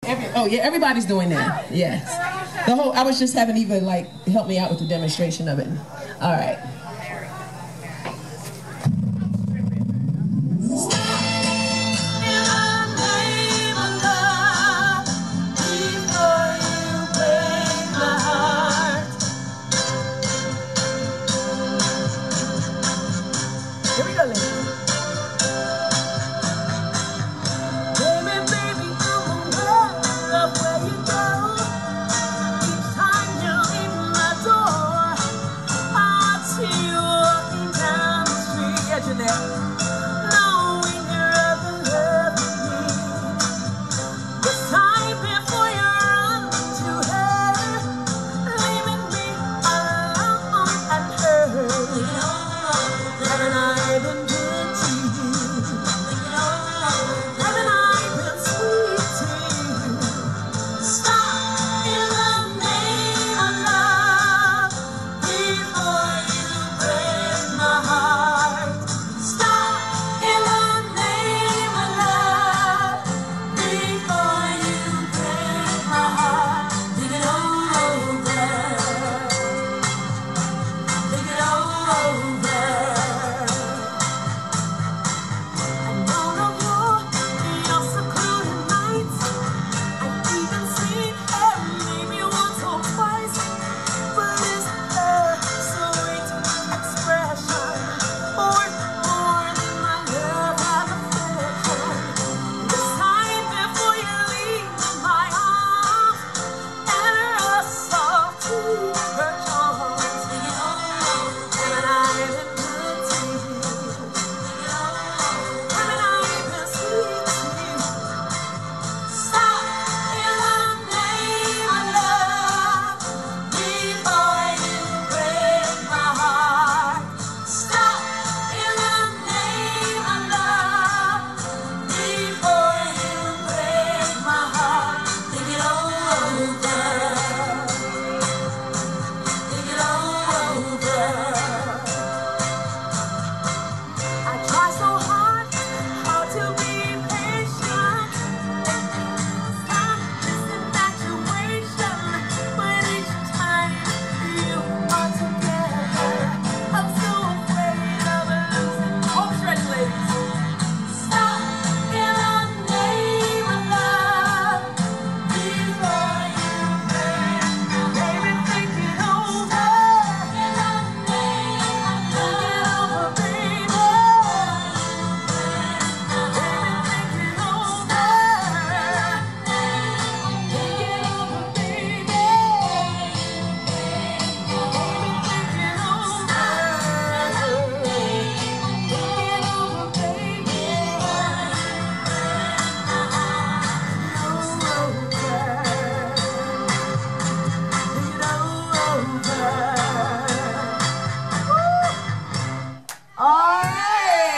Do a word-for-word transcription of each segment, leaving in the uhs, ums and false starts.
Every, oh yeah, everybody's doing that. Yes. The whole. I was just having Eva like help me out with the demonstration of it. All right. Here we go, ladies.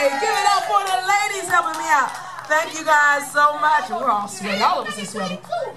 Thank you guys so much. We're all sweaty. All of us are sweaty.